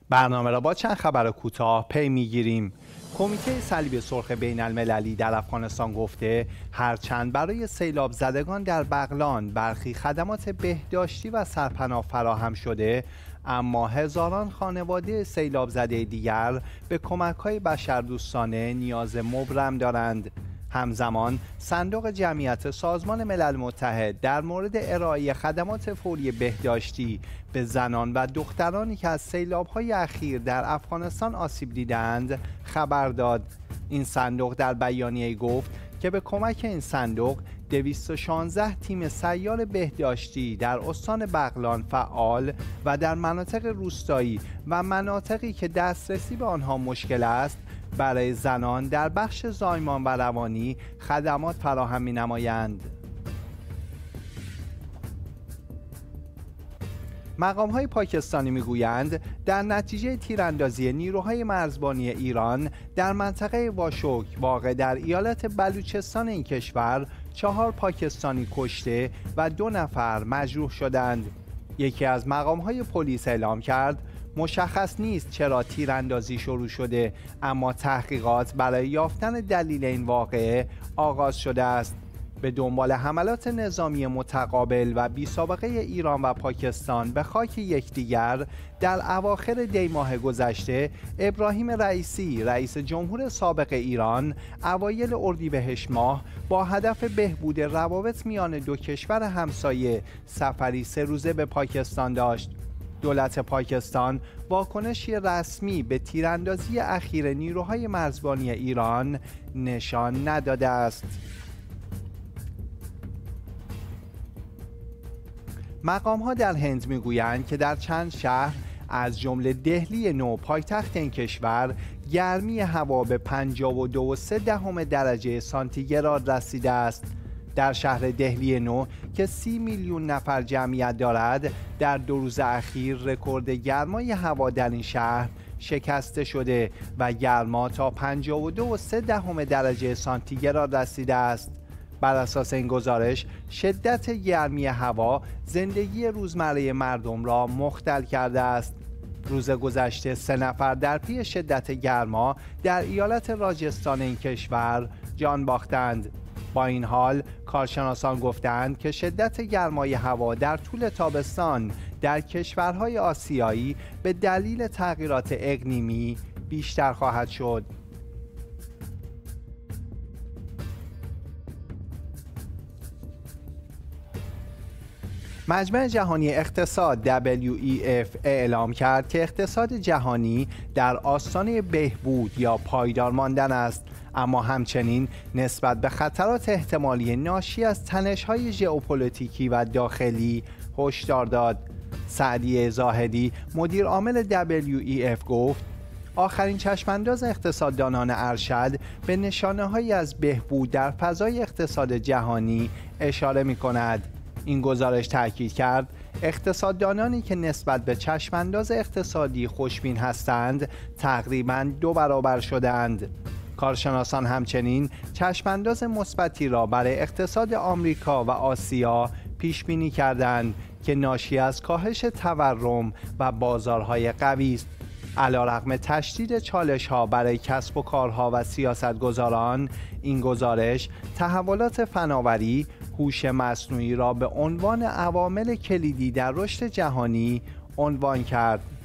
برنامه را با چند خبر کوتاه پی میگیریم. کمیته صلیب سرخ بین المللی در افغانستان گفته هرچند برای سیلاب زدگان در بغلان برخی خدمات بهداشتی و سرپناه فراهم شده، اما هزاران خانواده سیلاب زده دیگر به کمک‌های بشردوستانه نیاز مبرم دارند. همزمان صندوق جمعیت سازمان ملل متحد در مورد ارائه خدمات فوری بهداشتی به زنان و دخترانی که از سیلاب‌های اخیر در افغانستان آسیب دیدند خبر داد. این صندوق در بیانیه گفت که به کمک این صندوق 216 تیم سیال بهداشتی در استان بغلان فعال و در مناطق روستایی و مناطقی که دسترسی به آنها مشکل است برای زنان در بخش زایمان و روانی خدمات فراهم می‌نمایند. مقام‌های پاکستانی می‌گویند در نتیجه تیراندازی نیروهای مرزبانی ایران در منطقه واشوک واقع در ایالت بلوچستان این کشور 4 پاکستانی کشته و 2 نفر مجروح شدند. یکی از مقام‌های پلیس اعلام کرد مشخص نیست چرا تیراندازی شروع شده، اما تحقیقات برای یافتن دلیل این واقعه آغاز شده است. به دنبال حملات نظامی متقابل و بی‌سابقه ایران و پاکستان به خاک یکدیگر، در اواخر دی ماه گذشته ابراهیم رئیسی رئیس جمهور سابق ایران اوایل اردیبهشت ماه با هدف بهبود روابط میان دو کشور همسایه سفری 3 روزه به پاکستان داشت. دولت پاکستان واکنشی رسمی به تیراندازی اخیر نیروهای مرزبانی ایران نشان نداده است. مقام‌ها در هند می‌گویند که در چند شهر از جمله دهلی نو پایتخت این کشور گرمی هوا به 52.3 درجه سانتیگراد رسیده است. در شهر دهلی نو که 30 میلیون نفر جمعیت دارد، در 2 روز اخیر رکورد گرمای هوا در این شهر شکسته شده و گرما تا 52.3 درجه سانتیگراد رسیده است. بر اساس این گزارش، شدت گرمی هوا زندگی روزمره مردم را مختل کرده است. روز گذشته 3 نفر در پی شدت گرما در ایالت راجستان این کشور جان باختند. با این حال کارشناسان گفتند که شدت گرمای هوا در طول تابستان در کشورهای آسیایی به دلیل تغییرات اقلیمی بیشتر خواهد شد. مجمع جهانی اقتصاد WEF اعلام کرد که اقتصاد جهانی در آستانه بهبود یا پایدار ماندن است، اما همچنین نسبت به خطرات احتمالی ناشی از تنش‌های ژئوپلیتیکی و داخلی هشدار داد. سعدی زاهدی مدیر عامل WEF گفت آخرین چشمانداز اقتصاددانان ارشد به نشانه‌هایی از بهبود در فضای اقتصاد جهانی اشاره می‌کند. این گزارش تاکید کرد اقتصاددانانی که نسبت به چشمانداز اقتصادی خوشبین هستند تقریباً 2 برابر شدند. کارشناسان همچنین چشمانداز مثبتی را برای اقتصاد آمریکا و آسیا پیش بینی کردند که ناشی از کاهش تورم و بازارهای قوی است. علیرغم تشدید چالش‌ها برای کسب و کارها و سیاستگزاران، این گزارش تحولات فناوری، هوش مصنوعی را به عنوان عوامل کلیدی در رشد جهانی عنوان کرد.